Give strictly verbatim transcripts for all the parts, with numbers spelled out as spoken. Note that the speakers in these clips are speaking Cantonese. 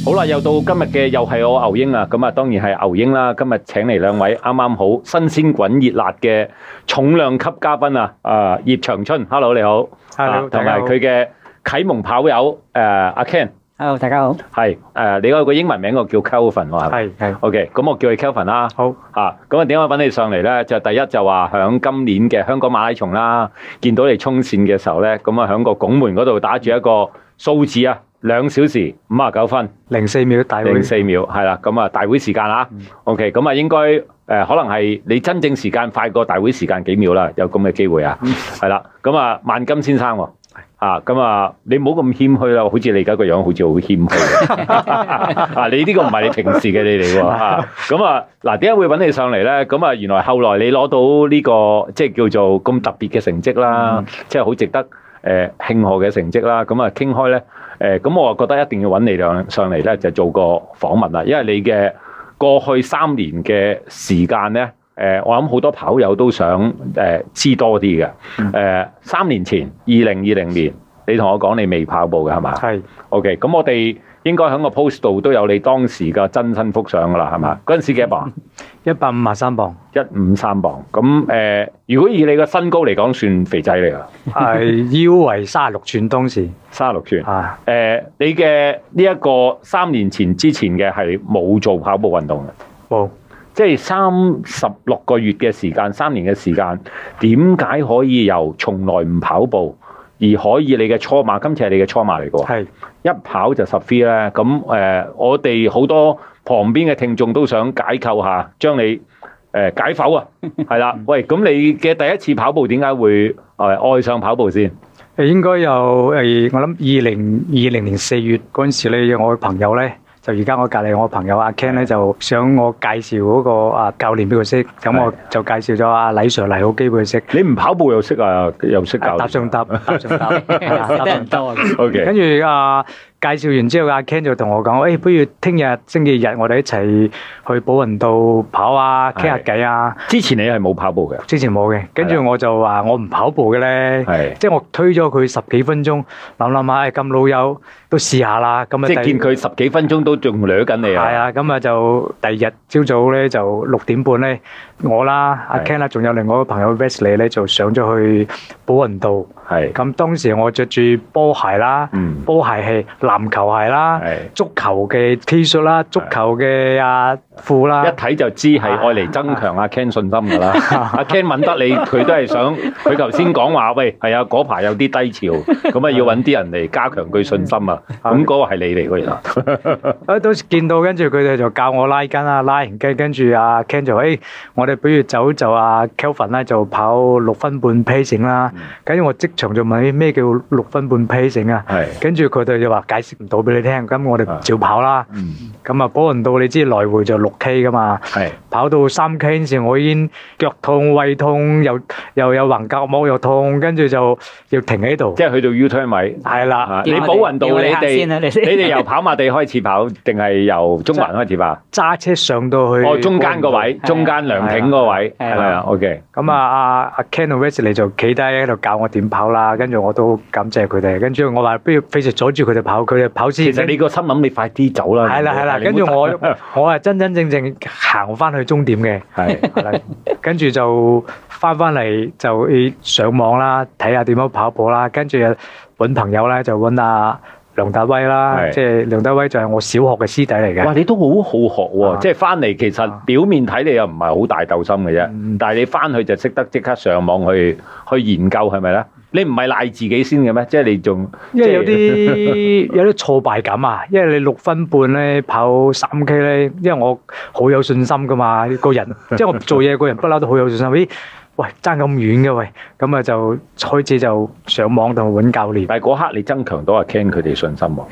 好啦，又到今日嘅又係我牛英啦，咁啊當然係牛英啦。今日請嚟兩位啱啱好新鮮滾熱辣嘅重量級嘉賓啊，啊葉長春 ，Hello 你好 ，Hello， 同埋佢嘅啟蒙跑友誒阿 Ken。Hello， 大家好。 係誒，你有個英文名我叫 Kelvin 喎，係係係。 OK，咁我叫你 Kelvin 啦。 好嚇，咁啊點解揾你上嚟咧？就第一就話響今年嘅香港馬拉松啦，見到你衝線嘅時候咧，咁啊響個拱門嗰度打住一個數字啊。兩小時五十九分零四秒大會， 零四秒係啦，咁啊大會時間啦、嗯、，OK，咁啊應該誒、呃、可能係你真正時間快過大會時間幾秒啦，有咁嘅機會啊，係啦，咁啊萬金先生喎，啊咁啊你唔好咁謙虛啦，好似你而家個樣好似好謙虛啊，你呢個唔係你平時嘅你嚟喎，咁啊嗱點解會揾你上嚟咧？咁啊原來後來你攞到呢、這個即係叫做咁特別嘅成績啦，嗯、即係好值得。誒慶賀嘅成績啦，咁啊傾開咧，誒咁我覺得一定要揾你兩上嚟咧，就做個訪問啦，因為你嘅過去三年嘅時間咧，誒我諗好多跑友都想誒知多啲嘅，誒三年前二零二零年，你同我講你未跑步嘅係嘛？係 ，OK，咁我哋應該喺個 post 度都有你當時嘅真身幅相噶啦，係嘛？嗰陣時幾多磅？ 一百五十三磅， 一五三磅。咁誒、呃，如果以你個身高嚟講，算肥仔嚟㗎。 係腰圍三十六寸，當時三十六寸。 啊， 誒、呃，你嘅呢一個三年前之前嘅係冇做跑步運動嘅，冇，即係三十六個月嘅時間，三年嘅時間，點解可以由從來唔跑步，而可以你嘅初馬，今次係你嘅初馬嚟㗎喎，係一跑就十 three 咧。咁誒、呃，我哋好多旁邊嘅聽眾都想解構下，將你誒、呃、解剖啊，係啦。喂，咁你嘅第一次跑步點解會誒、呃、愛上跑步先？ 誒應該有誒，我諗二零二零年四月嗰陣時咧，我嘅朋友咧。就而家我隔離我朋友阿 Ken 咧，就想我介紹嗰個啊教練俾佢識，咁我就介紹咗阿李 Sir 黎好基俾佢識。 你唔跑步又識啊？又識教練？ 搭上搭，搭上搭，搭上搭。 OK。跟住啊，介紹完之後，阿 Ken 就同我講：誒，不如聽日星期日我哋一齊去寶雲道跑啊，傾下偈啊。之前你係冇跑步嘅？之前冇嘅。跟住我就話我唔跑步嘅咧，即係我推咗佢十幾分鐘，諗諗下，誒咁老友都試下啦。咁啊， 即係見佢十幾分鐘都仲掠緊你啊！ 係啊，咁啊就第二日朝早咧就六點半咧，我啦阿 Ken 啦，仲有另外一個朋友 Wesley 咧就上咗去寶雲道。係咁當時我着住波鞋啦，波鞋係籃球鞋啦，足球嘅 T 恤啦，足球嘅啊褲啦，一睇就知係愛嚟增強阿 Ken 信心噶啦。阿 Ken 問得你，佢都係想佢頭先講話，喂係啊嗰排有啲低潮，咁啊要揾啲人嚟加強佢信心啊。咁嗰個係你嚟嗰日。啊到時見到跟住佢哋就教我拉筋啊，拉完筋跟住阿 Ken 就誒，我哋不如走就阿 Kelvin 咧就跑六分半 pacing 啦。跟住我即場就問咩叫六分半 pacing 啊？跟住佢哋就話解釋唔到俾你聽，咁我哋照跑啦。咁啊，寶雲道你知來回就六 K 噶嘛？跑到三 K 嗰陣時，我已經腳痛、胃痛，又又有橫膈膜又痛，跟住就要停喺度。即係去到 U turn 位。係啦，你寶雲道你哋你哋由跑馬地開始跑，定係由中環開始跑？揸車上到去。哦，中間個位，中間涼亭個位，係咪啊 ？OK。咁啊，阿阿 Ken 同 Wesley 就企低喺度教我點跑啦，跟住我都感謝佢哋。跟住我話不如費事阻住佢哋跑，佢哋跑先。其實你個心諗你快啲走啦。係啦係啦，跟住我我係真真正正行翻去終點嘅。係係啦，跟住就翻翻嚟就上網啦，睇下點樣跑步啦。跟住揾朋友咧就揾阿梁達威啦，即係梁達威就係我小學嘅師弟嚟嘅。哇！你都好好學喎，即係翻嚟其實表面睇你又唔係好大鬥心嘅啫，但係你翻去就識得即刻上網去去研究係咪咧？你唔係賴自己先嘅咩？即係你仲因為有啲有啲挫敗感啊！因為你六分半咧跑三 K 咧，因為我好有信心噶嘛，個人即係我做嘢個人不嬲都好有信心。咦？喂，爭咁遠嘅喂，咁啊就開始就上網度揾教練。但係嗰刻你增強到阿 Ken 佢哋信心喎。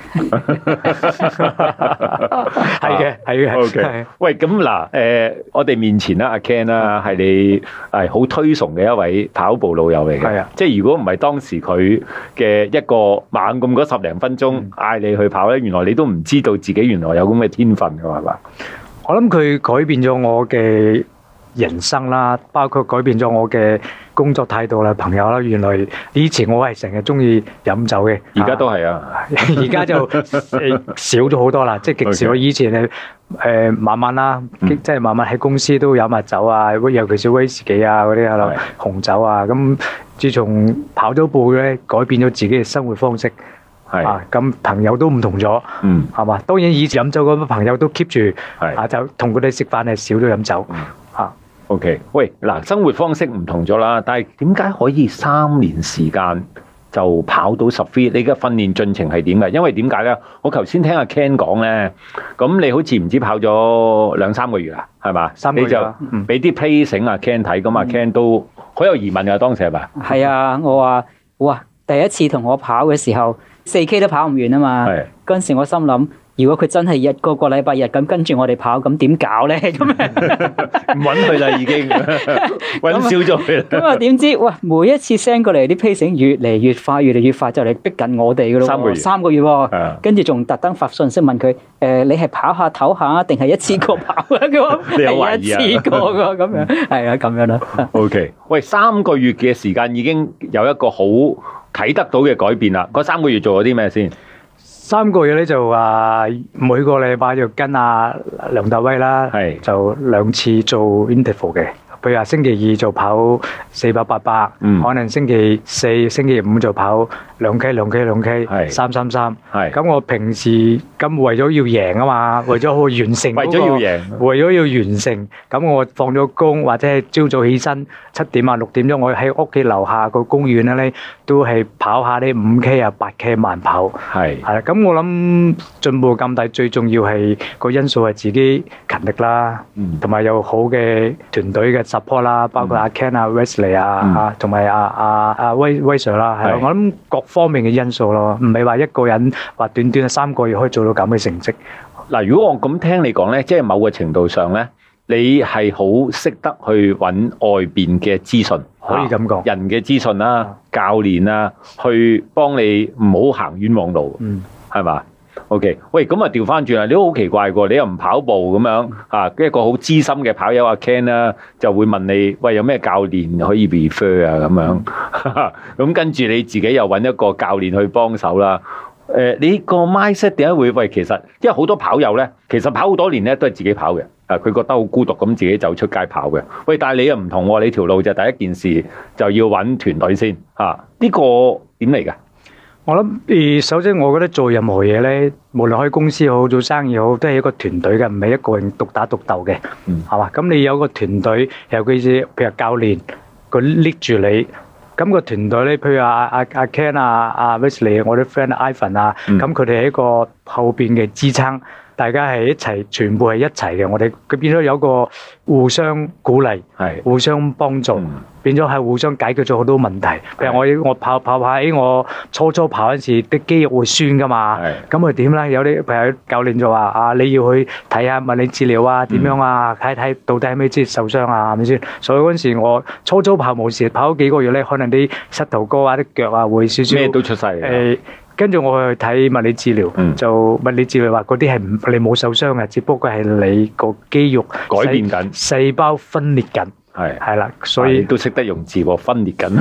係嘅，係嘅。OK。喂，咁嗱，誒，我哋面前啦，阿 Ken 啦，係你係好推崇嘅一位跑步老友嚟嘅。係啊。即係如果唔係當時佢嘅一個猛咁嗰十零分鐘嗌你去跑咧，原來你都唔知道自己原來有咁嘅天分㗎嘛，係嘛？我諗佢改變咗我嘅人生啦，包括改變咗我嘅工作態度啦、朋友啦。原來以前我係成日中意飲酒嘅， 而家都係啊， 而家就誒少咗好多啦，即係極少。以前誒誒慢慢啦，即係慢慢喺公司都飲下酒啊，尤其是威士忌啊嗰啲係咯，紅酒啊。咁自從跑咗步咧，改變咗自己嘅生活方式。係啊，咁朋友都唔同咗，嗯，係嘛？當然以前飲酒嗰啲朋友都 keep 住，啊就同佢哋食飯係少咗飲酒，嚇。 OK，喂，嗱，生活方式唔同咗啦，但係點解可以三年時間就跑到十 three？你嘅訓練進程係點嘅？因為點解咧？我頭先聽阿 Ken 講咧，咁你好似唔知跑咗兩三個月啊，係嘛？ 三個月啦， 你就俾啲 pacing 阿 Ken 睇，咁阿 Ken 都好有疑問㗎，當時係咪？ 係啊，我話哇，第一次同我跑嘅時候，四 K 都跑唔完啊嘛。嗰陣時我心諗，如果佢真係一個個禮拜日咁跟住我哋跑，咁點搞咧？咁唔揾佢啦，已經揾少咗佢啦。 咁啊點知哇？每一次 send 過嚟啲 pacing 越嚟越快，越嚟越快，就嚟逼緊我哋噶咯。三個月，三個月喎。跟住仲特登發信息問佢：誒，你係跑下唞下，定係一次過跑啊？佢話係一次過噶，咁樣係啊，咁樣啦。 OK，喂，三個月嘅時間已經有一個好睇得到嘅改變啦。嗰三個月做咗啲咩先？ 三個月咧就話每個禮拜就跟阿梁達威啦，就兩次做 interval 嘅。譬如話星期二就跑四百八百，可能星期四、星期五就跑兩 K、兩 K、兩 K、三三三。咁我平時咁為咗要贏啊嘛，為咗去完成， 為咗要贏， 為咗要完成。咁我放咗工或者係朝早起身七點啊六點鐘，我喺屋企樓下個公園咧都係跑下啲五 K 啊八 K 慢跑。係係啦，咁我諗進步咁大，最重要係個因素係自己勤力啦，同埋有好嘅團隊嘅support 啦，包括阿 Ken 啊、Wesley 啊，啊，同埋阿阿阿威威 Sir 啦，係我諗各方面嘅因素咯，唔係話一個人話短短三個月可以做到咁嘅成績。 嗱，如果我咁聽你講咧，即係某個程度上咧，你係好識得去揾外邊嘅資訊， 可以咁講， 人嘅資訊啦、教練啦，去幫你唔好行冤枉路，嗯，係嘛？O.K. 喂，咁啊調翻轉啦，你都好奇怪喎，你又唔跑步咁樣啊？一個好資深嘅跑友阿 Ken 啦，就會問你，喂，有咩教練可以 refer 啊？咁樣，咁跟住你自己又揾一個教練去幫手啦。誒、呃，你個 mindset 點解會？喂，其實因為好多跑友咧，其實跑好多年咧都係自己跑嘅，啊，佢覺得好孤獨咁自己走出街跑嘅。喂，但係你又唔同喎，你條路就第一件事就要揾團隊先嚇，呢、啊呢個點嚟㗎？ 我諗誒，首先我覺得做任何嘢咧，無論開公司好，做生意好，都係一個團隊嘅，唔係一個人獨打獨鬥嘅，係嘛？咁你有個團隊，尤其是譬如教練，佢拎住你，咁個團隊咧，譬如阿阿阿 Ken 啊、阿 Wesley，我啲 friend Ivan 啊，咁佢哋係一個後邊嘅支撐，大家係一齊，全部係一齊嘅。我哋佢變咗有個互相鼓勵，係互相幫助。變咗係互相解決咗好多問題。譬如我我跑跑跑，誒我初初跑嗰時啲肌肉會酸噶嘛，咁佢點咧？有啲譬如教練就話啊，你要去睇下物理治療啊，點樣啊，睇睇到底係咪即係受傷啊，係咪先？所以嗰陣時我初初跑冇事，跑咗幾個月咧，可能啲膝頭哥啊、啲腳啊會少少咩都出晒嚟。誒， 跟住我去睇物理治療，嗯、就物理治療話嗰啲係你冇受傷嘅，只不過係你個肌肉改變緊， 細胞分裂緊。係係啦，所以都識得用字喎，分裂緊。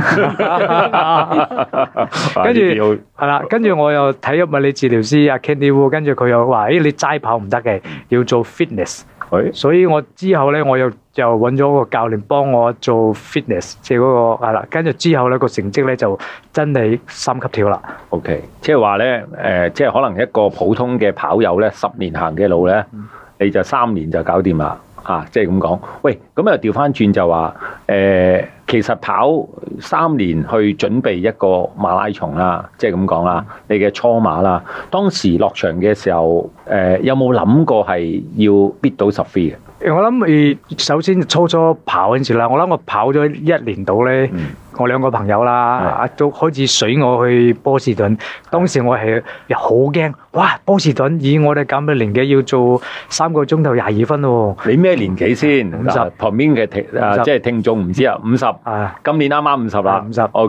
跟住係啦，跟住我又睇咗物理治療師阿 Candy Wu，跟住佢又話：誒你齋跑唔得嘅，要做 fitness。所以我之後咧，我又又揾咗個教練幫我做 fitness，即係嗰個係啦。跟住之後咧，個成績咧就真係三級跳啦。 OK，即係話咧，誒，即係可能一個普通嘅跑友咧，十年行嘅路咧，你就三年就搞掂啦。啊，即係咁講，喂，咁又調翻轉就話，誒、呃，其實跑三年去準備一個馬拉松啦，即係咁講啦，你嘅初馬啦，當時落場嘅時候，誒、呃，有冇諗過係要 beat 到十 three 嘅？ 我諗誒，首先初初跑嗰陣時啦，我諗我跑咗一年度咧，嗯、我兩個朋友啦，都開始水我去波士頓。當時我係好驚，哇！波士頓以我哋咁嘅年紀要做三個鐘頭廿二分喎。 你咩年紀先？五十。旁邊嘅聽啊，即係聽眾唔知啊，五十。啊，今年啱啱五十啦。 五十。 OK。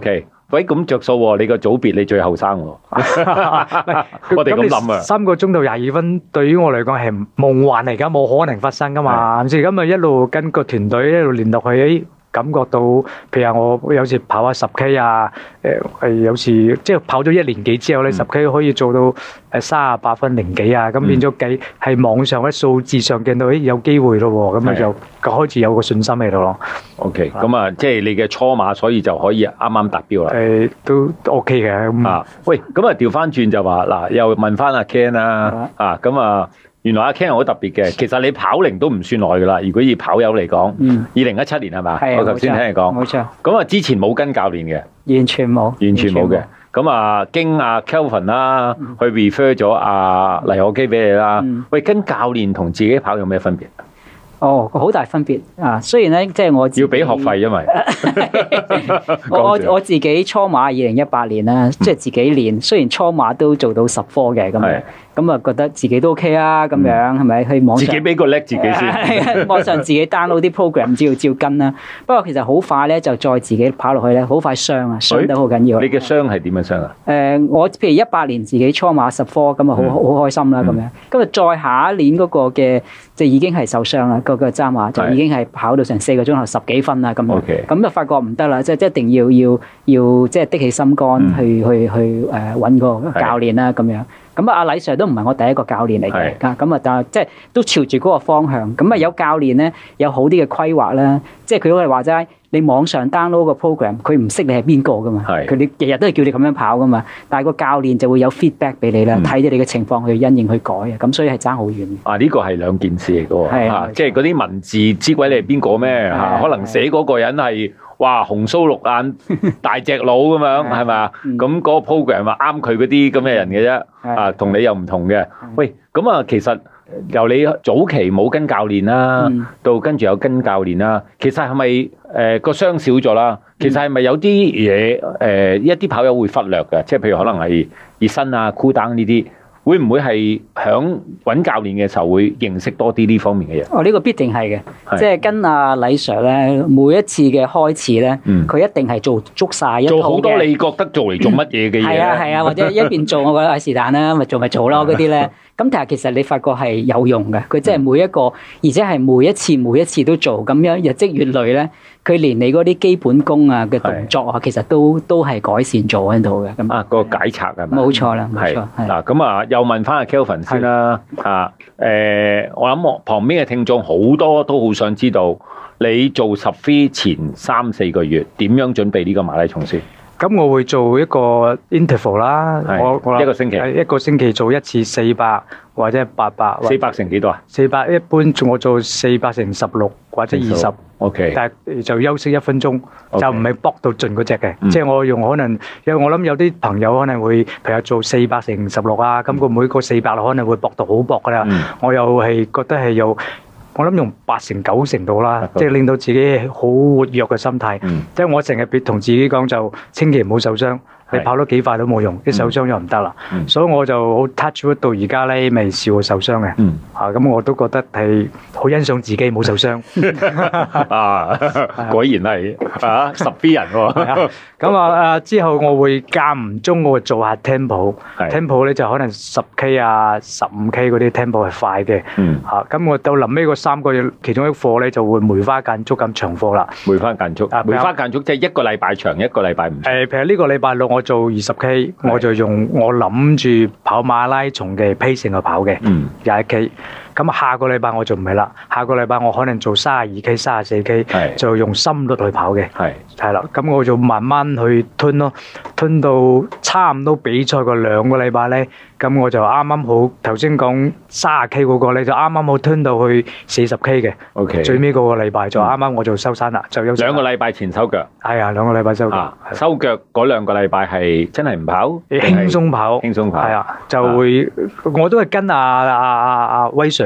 喂，咁着數喎，你個組別你最後生喎。我哋咁諗啊， 三個鐘到廿二分，對於我嚟講係夢幻嚟㗎，冇可能發生㗎嘛。咁咁啊一路跟個團隊一路練落去。感覺到，譬如我有時跑下十 K 啊，誒係有時即係跑咗一年幾之後咧，十 K 可以做到誒三十八分零幾啊，咁變咗計喺網上喺數字上見到誒有機會咯喎，咁啊就開始有個信心喺度咯。 OK，咁啊即係你嘅初馬，所以就可以啱啱達標啦。 誒都 OK 嘅。 啊，喂，咁啊調翻轉就話嗱，又問翻阿 Ken 啦，啊咁啊。原來阿 Ken 好特別嘅，其實你跑齡都唔算耐噶啦。如果以跑友嚟講，二零一七年係嘛？我頭先聽你講， 冇錯。 咁啊，之前冇跟教練嘅， 完全冇， 完全冇嘅。咁啊，經阿 Kelvin 啦，去 refer 咗阿黎可基俾你啦。喂，跟教練同自己跑有咩分別？ 哦，好大分別啊！雖然咧，即係我要俾學費，因為我我我自己初馬二零一八年啦，即係自己練。雖然初馬都做到十科嘅咁樣，咁啊覺得自己都 OK 啊，咁樣係咪去網上自己俾個叻自己先？ 網上自己 download 啲 program，只要照跟啦。不過其實好快咧，就再自己跑落去咧，好快傷啊，傷得好緊要。 你嘅傷係點樣傷啊？ 誒，我譬如一八年自己初馬十科，咁啊好好開心啦，咁樣。咁啊再下一年嗰個嘅，就已經係受傷啦。個個渣馬就已經係跑到成四個鐘頭十幾分啦，咁樣，咁就發覺唔得啦，即係一定要要要即係的起心肝去去去誒揾個教練啦，咁樣。咁啊，阿禮 Sir 都唔係我第一個教練嚟嘅，咁啊，但係即係都朝住嗰個方向。咁啊，有教練咧，有好啲嘅規劃啦，即係佢都係話齋。你網上 download 個 program，佢唔識你係邊個噶嘛？佢你日日都係叫你咁樣跑噶嘛？但係個教練就會有 feedback 俾你啦，睇住你嘅情況去因應去改啊。咁所以係爭好遠。啊， 呢個係兩件事嚟嘅喎，嚇，即係嗰啲文字知鬼你係邊個咩？嚇，可能寫嗰個人係哇紅鬚綠眼大隻佬咁樣，係咪啊？咁嗰個 program 啊啱佢嗰啲咁嘅人嘅啫，啊，同你又唔同嘅。喂，咁啊，其實。由你早期冇跟教練啦，嗯、到跟住有跟教練啦，其實係咪誒個傷少咗啦？其實係咪有啲嘢誒一啲跑友會忽略嘅？即係譬如可能係熱身啊、cool down 呢啲，會唔會係響揾教練嘅時候會認識多啲呢方面嘅嘢？哦，呢、呢個必定係嘅，即係跟阿禮 Sir 咧，每一次嘅開始咧，佢、嗯、一定係做足晒一套嘅。做好多你覺得做嚟做乜嘢嘅嘢？係啊係啊，或者一邊做，我覺得係是但啦，咪做咪做咯嗰啲咧。咁但係其實你發覺係有用嘅，佢即係每一個，而且係每一次每一次都做，咁樣日積月累咧，佢連你嗰啲基本功啊嘅動作啊，其實都都係改善咗喺度嘅。咁啊，個解拆係咪？冇錯啦，冇錯。嗱，咁啊，又問翻阿 Kelvin 先啦。啊，誒，我諗我旁邊嘅聽眾好多都好想知道，你做十 free 前三四個月點樣準備呢個馬拉松先？咁我會做一個 interval 啦，我我一個星期一個星期做一次四百或者八百。四百乘幾多啊？四百一般我做四百乘十六或者二十。OK。但係就休息一分鐘，就唔係搏到盡嗰隻嘅。即係我用可能，因為我諗有啲朋友可能會，譬如做四百乘十六啊，咁個每個四百可能會搏到好搏噶啦。我又係覺得係有。我諗用八成九成度啦，即係令到自己好活躍嘅心態。即係我成日別同自己講就，千祈唔好受傷。你跑得幾快都冇用，一受傷又唔得啦。所以我就好 touch wood 到而家咧未試過受傷嘅。啊，咁我都覺得係好欣賞自己冇受傷。啊，果然係啊十 B 人喎。咁啊啊之後我會間唔中我會做下 tempo，tempo 咧就可能十 K 啊、十五 K 嗰啲 tempo 係快嘅。嚇，咁我到臨尾嗰三個月，其中一課咧就會梅花間竹咁長課啦。梅花間竹，梅花間竹即係一個禮拜長，一個禮拜唔長。誒，譬如呢個禮拜六我做二十 K，我就用我諗住跑馬拉松嘅 pacing 去跑嘅，廿一 K。咁下個禮拜我就唔係啦，下個禮拜我可能做三十二 K、三十四 K，就用心率去跑嘅，係係啦。咁我就慢慢去吞咯，吞到差唔多比賽個兩個禮拜咧，咁我就啱啱好頭先講三十 K 嗰個咧，就啱啱好吞到去四十 K 嘅。OK，最尾嗰個禮拜就啱啱我就收山啦，就休息。兩個禮拜前收腳。係啊，兩個禮拜收腳。收腳嗰兩個禮拜係真係唔跑，輕鬆跑，輕鬆跑。係啊，就會我都係跟阿阿阿阿威 Sir。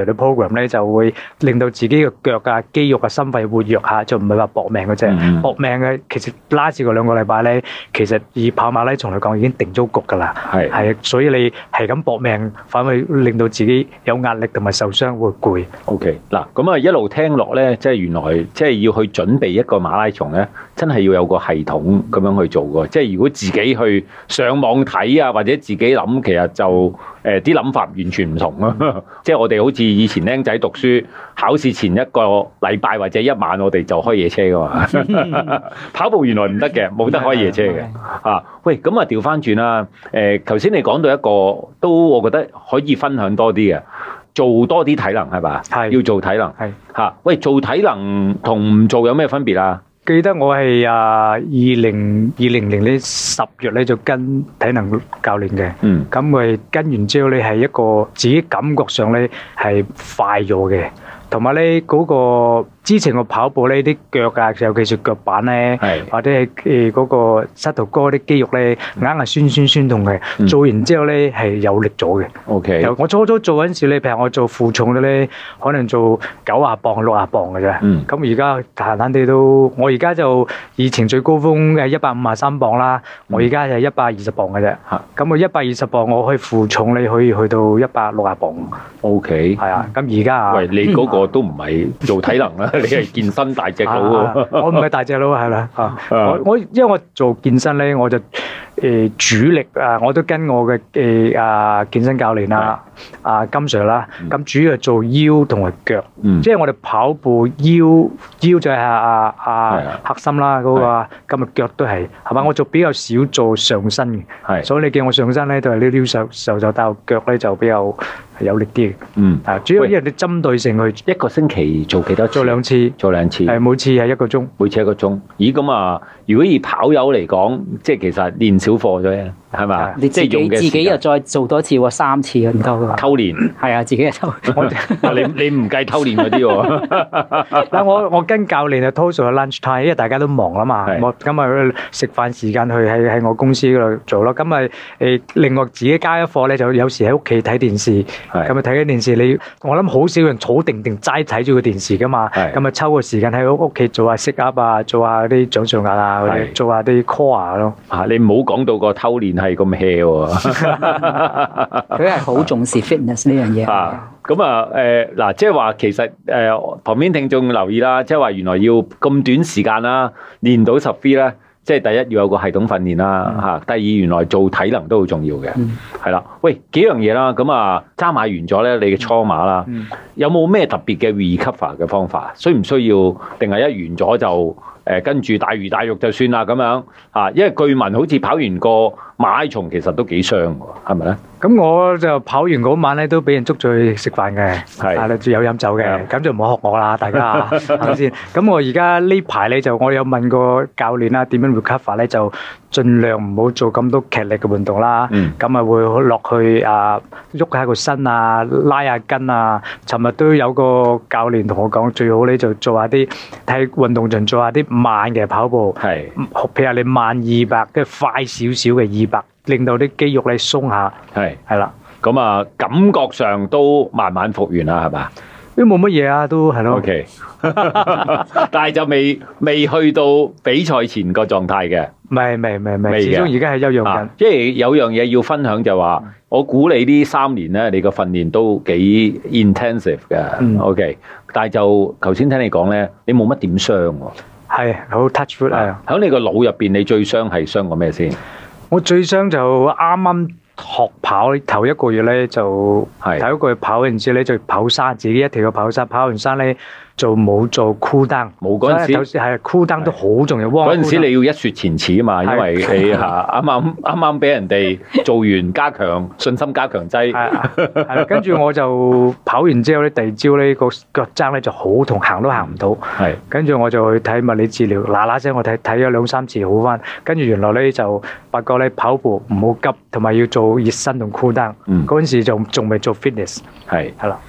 Sir 嘅 program 咧，就會令到自己嘅腳啊、肌肉啊、心肺活躍下，就唔係話搏命嘅啫。嗯、搏命嘅其實拉住個兩個禮拜咧，其實以跑馬拉松嚟講已經定咗局㗎啦。係係，所以你係咁搏命，反而令到自己有壓力同埋受傷會攰。 OK， 嗱咁啊一路聽落咧，即係原來即係要去準備一個馬拉松咧，真係要有個系統咁樣去做嘅。即係如果自己去上網睇啊，或者自己諗，其實就誒啲諗法完全唔同咯。即係我哋好似以前僆仔讀書，考試前一個禮拜或者一晚，我哋就開夜車噶嘛。跑步原來唔得嘅，冇得開夜車嘅。啊，喂，咁啊調翻轉啦。誒，頭先你講到一個，都我覺得可以分享多啲嘅。做多啲體能係嘛？係要做體能。係嚇，喂，做體能同唔做有咩分別啊？ 記得我係啊二零二零年咧十月咧就跟體能教練嘅。嗯。咁佢跟完之後咧係一個自己感覺上咧係快咗嘅，同埋咧嗰個之前個跑步咧啲腳啊，尤其是腳板咧，或者係誒嗰個膝頭哥啲肌肉咧，硬係酸酸酸痛嘅。嗯、做完之後咧係有力咗嘅。O K。我初初做嗰陣時咧，譬如我做負重嘅咧，可能做九啊磅、六啊磅嘅啫。嗯。咁而家閒閒地都，我而家就以前最高峰嘅一百五啊三磅啦，我而家就一百二十磅嘅啫。嚇、嗯。咁我一百二十磅，我可以負重你可以去到一百六啊磅。O K。係啊。咁而家啊， 喂，你嗰個都唔係做體能啦。你係健身大隻佬喎， 我唔係大隻佬係啦，我我因為我做健身咧，我就誒主力啊，我都跟我嘅誒啊健身教練啦，啊金 Sir 啦，咁主要係做腰同埋腳，即係我哋跑步腰腰就係阿阿核心啦，嗰個咁啊腳都係係嘛，我做比較少做上身嘅，所以你見我上身咧都係溜溜手手就到腳咧就比較有力啲嘅，嗯啊，主要因為你針對性去一個星期做幾多次？ 做兩次， 做兩次， 係每次係一個鐘， 每次一個鐘。咦，咁啊，如果以跑友嚟講，即係其實練少課啫，係嘛？ 你自己自己又再做多次喎，三次唔夠㗎。 偷練係啊，自己又偷。 你你唔計偷練嗰啲喎？ 嗱，我我跟教練啊，多數係 lunch time，因為大家都忙啦嘛。我咁啊食飯時間去喺喺我公司嗰度做咯。咁啊誒，另外自己加一課咧，就有時喺屋企睇電視。咁啊睇緊電視，你我諗好少人坐定定齋睇住個電視噶嘛。咁啊抽個時間喺屋企做下 sit up 啊，做下啲掌上壓啊，或者做下啲 core 咯。 啊，你唔好講到個偷練係咁 hea 喎。 佢係好重視 fitness 呢樣嘢。 啊，咁啊誒嗱，即係話其實誒、呃、旁邊聽眾留意啦，即係話原來要咁短時間啦，練到十 three 咧。即係第一要有個系統訓練啦，嚇、嗯！第二原來做體能都好重要嘅，係啦、嗯。喂，幾樣嘢啦，咁啊揸馬完咗咧，你嘅初馬啦，嗯、有冇咩特別嘅 recover 嘅方法？需唔需要？定係一完咗就誒跟住大魚大肉就算啦咁樣嚇？因為據聞好似跑完個馬拉松其實都幾傷喎，係咪咧？ 咁我就跑完嗰晚咧，都俾人捉咗去食飯嘅，係啊，有飲酒嘅，咁就唔好學我啦，大家係咪先？咁我而家呢排咧就我有問過教練啦，點樣 recover 咧，就盡量唔好做咁多劇烈嘅運動啦。咁啊會落去啊喐下個身啊，拉下筋啊。尋日都有個教練同我講，最好咧就做下啲睇運動場做下啲慢嘅跑步，係譬如你慢二百，跟住快少少嘅二百。令到啲肌肉咧鬆下，係係啦，咁啊感覺上都慢慢復原啦，係嘛？ 都冇乜嘢啊，都係咯。 OK，但係就未未去到比賽前個狀態嘅， 未未未未，始終而家係休養緊。 即係有樣嘢要分享就話，我估你呢三年咧，你個訓練都幾 intensive 嘅。嗯、OK，但係就頭先聽你講咧，你冇乜點傷喎。 係好 touch wood 啊！ 喺你個腦入邊，你最傷係傷過咩先？ 我最傷就啱啱學跑頭一個月咧，就頭一個月跑完之後咧就跑山，自己一條嘅跑山，跑完山咧就冇做 cool down， 冇嗰陣時係 cool down 都好重要。 嗰陣時你要一雪前恥啊嘛，因為你嚇啱啱啱啱俾人哋做完加強信心加強劑， 係啦，跟住我就跑完之後咧，第二朝咧個腳踭咧就好痛，行都行唔到。係，跟住我就去睇物理治療，嗱嗱聲我睇睇咗兩三次好翻，跟住原來咧就發覺咧跑步唔好急，同埋要做熱身同 cool down。嗰陣時就仲未做 fitness，係係啦。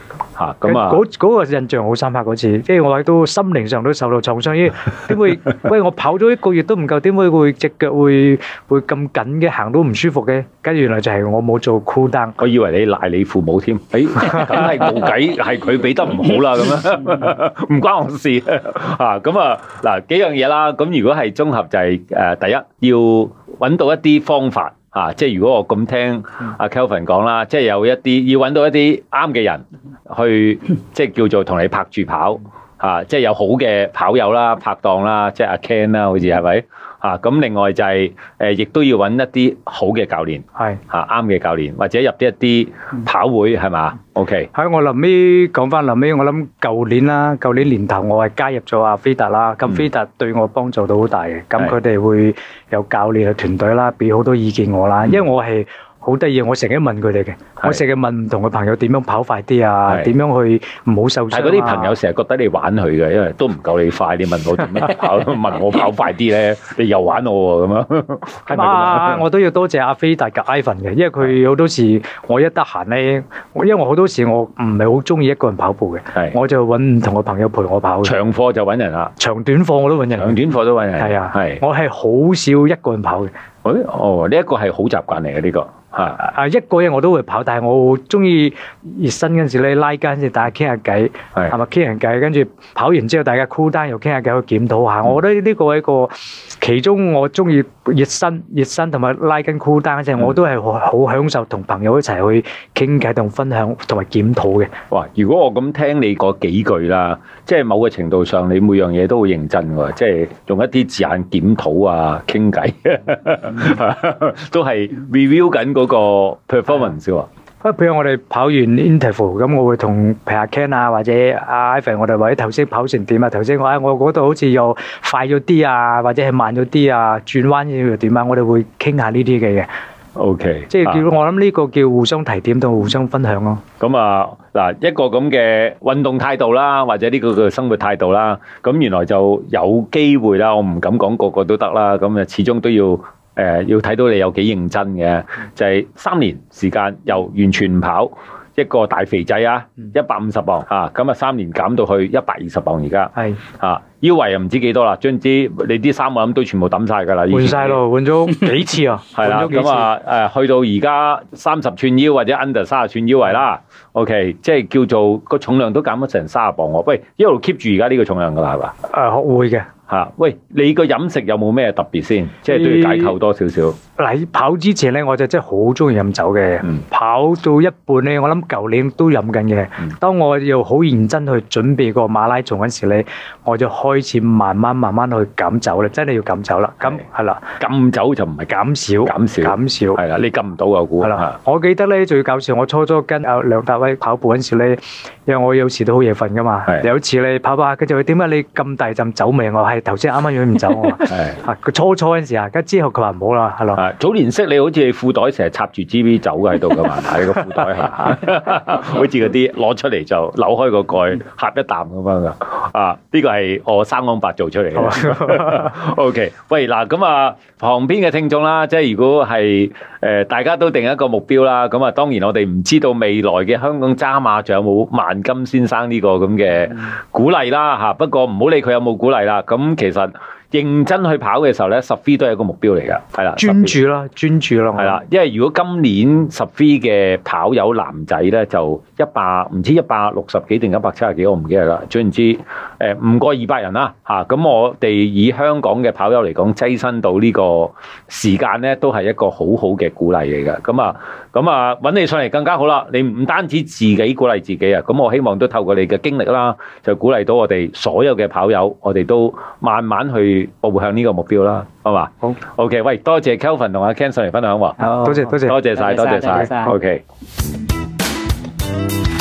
嚇咁啊！ 嗰嗰個印象好深刻嗰次，即係我喺都心靈上都受到創傷，因為點會喂我跑咗一個月都唔夠，點會會隻腳會會咁緊嘅，行到唔舒服嘅？跟住原來就係我冇做 cool down。 我以為你賴你父母添，誒梗係冇計，係佢俾得唔好啦咁樣，唔關我事嚇。咁啊嗱幾樣嘢啦，咁如果係綜合就係誒第一要揾到一啲方法。啊！即係如果我咁聽阿 Kelvin 講啦，即係有一啲要揾到一啲啱嘅人去，即係叫做同你拍住跑啊！即係有好嘅跑友啦、拍檔啦，即係阿 Ken 啦，好似係咪？啊！咁另外就係、是、誒，亦都要揾一啲好嘅教練，係嚇啱嘅教練，或者入啲一啲跑會係嘛 ？OK。喺我臨尾講翻臨尾，我諗舊年啦，舊年年頭我係加入咗阿飛達啦，咁飛達對我幫助到好大嘅，咁佢哋會有教練嘅團隊啦，俾好多意見我啦，因為我係。好得意，我成日問佢哋嘅，我成日問唔同嘅朋友點樣跑快啲啊，點樣去唔好受傷啊。但係嗰啲朋友成日覺得你玩佢嘅，因為都唔夠你快，你問我點樣跑，問我跑快啲咧，你又玩我喎咁樣。係咪啊？我都要多謝阿飛達嘅 Ivan 嘅，因為佢好多時我一得閒咧，因為我好多時我唔係好中意一個人跑步嘅，我就揾唔同嘅朋友陪我跑。長課就揾人啦，長短課我都揾人。長短課都揾人。係啊，係。我係好少一個人跑嘅。誒，哦，呢一個係好習慣嚟嘅呢個。係啊，一個人我都會跑，但係我中意熱身嗰陣時咧，拉筋嗰陣時大家傾下偈，係咪傾下偈？跟住跑完之後，大家 cool down 又傾下偈，去檢討下。我覺得呢個係一個其中我中意熱身、熱身同埋拉筋 cool down 嗰陣，我都係好享受同朋友一齊去傾偈同分享同埋檢討嘅。哇！如果我咁聽你嗰幾句啦，即係某個程度上，你每樣嘢都好認真喎，即係用一啲字眼檢討啊、傾偈，都係 review 緊嗰個 performance 喎。啊，譬如我哋跑完 interval， 咁我會同譬如阿 Ken 啊，或者阿 Ivan， 我哋或者頭先跑成點啊？頭先我喺我嗰度好似又快咗啲啊，或者係慢咗啲啊，轉彎又點啊？我哋會傾下呢啲嘅嘢。OK，即係叫我諗呢個叫互相提點同互相分享咯。咁啊嗱，一個咁嘅運動態度啦，或者呢個嘅生活態度啦，咁原來就有機會啦。我唔敢講個個都得啦，咁啊始終都要。誒、呃、要睇到你有幾認真嘅，就係、是、三年時間又完全唔跑，一個大肥仔啊，一百五十磅啊，咁啊三年減到去一百二十磅而家，係啊腰圍又唔知幾多啦，總之你啲衫我諗都全部抌晒㗎啦，換晒咯，換咗幾次啊，係啦，咁啊誒去到而家三十寸腰或者 under 三十寸腰圍啦 ，OK， 即係叫做個重量都減咗成三十磅喎，喂一路 keep 住而家呢個重量㗎啦係嘛？誒學會嘅。嚇！喂，你個飲食有冇咩特別先？即係都要解構多少少。嗱，跑之前咧，我就真係好中意飲酒嘅。嗯、跑到一半咧，我諗舊年都飲緊嘅。嗯、當我要好認真去準備個馬拉松嗰時咧，我就開始慢慢慢慢去減酒啦，真係要減酒啦。咁係啦，禁酒就唔係減少，減少，減少。係啦，你禁唔到我估。係啦，我記得咧最搞笑，我初初跟阿梁達威跑步嗰時咧，因為我有時都好夜瞓噶嘛。有一次咧跑跑下，佢就話點解你咁大陣酒味？我係頭先啱啱飲唔走我。係啊，佢初初嗰陣時啊，跟之後佢話唔好啦，係咯。早年識你好似褲袋成日插住 G V 酒喺度噶嘛，喺個褲袋係，好似嗰啲攞出嚟就扭開個蓋，呷一啖咁樣噶。啊，呢個係我生安白做出嚟嘅。O K， 喂嗱，咁啊旁邊嘅聽眾啦，即係如果係誒大家都定一個目標啦，咁啊當然我哋唔知道未來嘅香港渣馬仲有冇萬金先生呢個咁嘅鼓勵啦嚇。不過唔好理佢有冇鼓勵啦，咁其實。認真去跑嘅時候咧，十 V 都係一個目標嚟㗎，係啦，專注啦，專注啦，係啦，因為如果今年十 V 嘅跑友男仔咧，就一百唔知一百六十幾定一百七十幾，我唔記得啦。總言之，誒唔過二百人啦，嚇咁我哋以香港嘅跑友嚟講，躋身到呢個時間咧，都係一個好好嘅鼓勵嚟㗎。咁啊，咁啊揾你上嚟更加好啦。你唔單止自己鼓勵自己啊，咁我希望都透過你嘅經歷啦，就鼓勵到我哋所有嘅跑友，我哋都慢慢去步向呢個目標啦，好嘛？好 ，OK， 喂，多謝 Kelvin 同阿 Ken 上嚟分享喎，多謝多謝多謝晒，多謝晒 ，OK。